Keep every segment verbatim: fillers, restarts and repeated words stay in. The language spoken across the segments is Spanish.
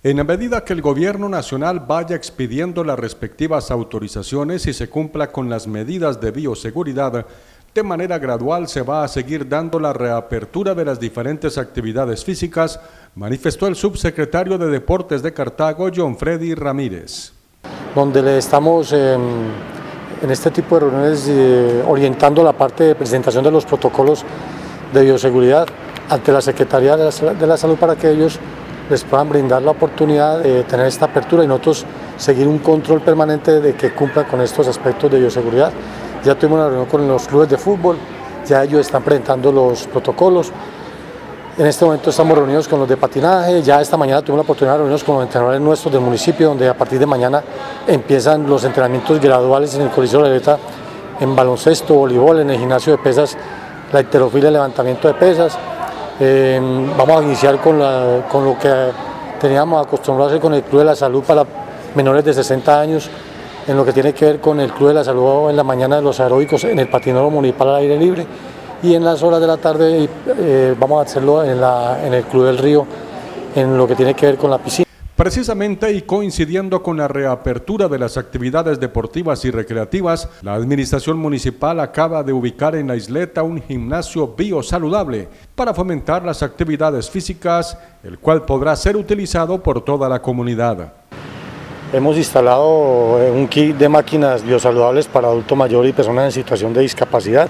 En la medida que el Gobierno Nacional vaya expidiendo las respectivas autorizaciones y se cumpla con las medidas de bioseguridad, de manera gradual se va a seguir dando la reapertura de las diferentes actividades físicas, manifestó el subsecretario de Deportes de Cartago, John Freddy Ramírez. Donde le estamos eh, en este tipo de reuniones eh, orientando la parte de presentación de los protocolos de bioseguridad ante la Secretaría de la, de la Salud para que ellos les puedan brindar la oportunidad de tener esta apertura y nosotros seguir un control permanente de que cumplan con estos aspectos de bioseguridad. Ya tuvimos una reunión con los clubes de fútbol, ya ellos están presentando los protocolos. En este momento estamos reunidos con los de patinaje, ya esta mañana tuvimos la oportunidad de reunirnos con los entrenadores nuestros del municipio, donde a partir de mañana empiezan los entrenamientos graduales en el Coliseo de la Glorieta, en baloncesto, voleibol, en el gimnasio de pesas, la halterofilia, el levantamiento de pesas. Eh, vamos a iniciar con, la, con lo que teníamos acostumbrado a hacer con el Club de la Salud para menores de sesenta años, en lo que tiene que ver con el Club de la Salud en la mañana de los aeróbicos en el patinódromo municipal al aire libre, y en las horas de la tarde eh, vamos a hacerlo en, la, en el Club del Río, en lo que tiene que ver con la piscina. Precisamente y coincidiendo con la reapertura de las actividades deportivas y recreativas, la administración municipal acaba de ubicar en la isleta un gimnasio biosaludable para fomentar las actividades físicas, el cual podrá ser utilizado por toda la comunidad. Hemos instalado un kit de máquinas biosaludables para adulto mayor y personas en situación de discapacidad,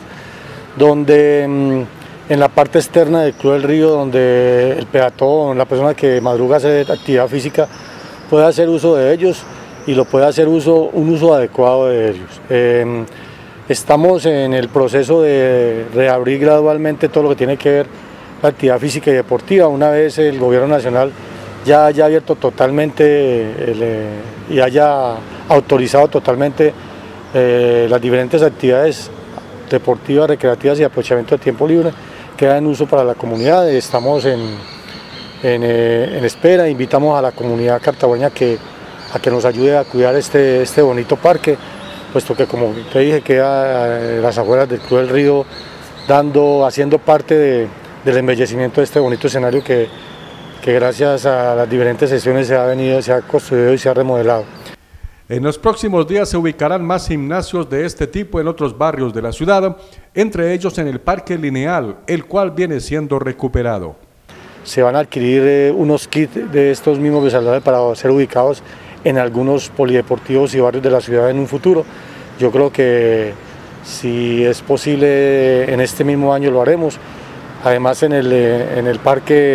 donde en la parte externa del Club del Río, donde el peatón, la persona que madruga a hacer actividad física, puede hacer uso de ellos y lo puede hacer uso, un uso adecuado de ellos. Eh, estamos en el proceso de reabrir gradualmente todo lo que tiene que ver la actividad física y deportiva, una vez el Gobierno Nacional ya haya abierto totalmente el, eh, y haya autorizado totalmente eh, las diferentes actividades deportivas, recreativas y aprovechamiento de tiempo libre que da en uso para la comunidad. Estamos en, en, eh, en espera, invitamos a la comunidad cartagüeña que, a que nos ayude a cuidar este, este bonito parque, puesto que, como te dije, queda a las afueras del Club del Río, dando, haciendo parte de, del embellecimiento de este bonito escenario que, que gracias a las diferentes sesiones se ha venido, se ha construido y se ha remodelado. En los próximos días se ubicarán más gimnasios de este tipo en otros barrios de la ciudad, entre ellos en el Parque Lineal, el cual viene siendo recuperado. Se van a adquirir eh, unos kits de estos mismos biosaludables para ser ubicados en algunos polideportivos y barrios de la ciudad en un futuro. Yo creo que si es posible en este mismo año lo haremos. Además en el, eh, en el parque,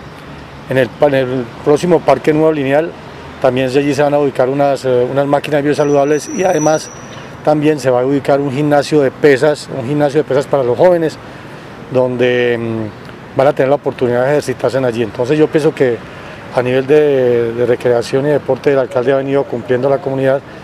en el, en el próximo Parque Nuevo Lineal, también allí se van a ubicar unas, unas máquinas biosaludables y además también se va a ubicar un gimnasio de pesas, un gimnasio de pesas para los jóvenes, donde mmm, van a tener la oportunidad de ejercitarse allí. Entonces yo pienso que a nivel de, de recreación y deporte el alcalde ha venido cumpliendo a la comunidad.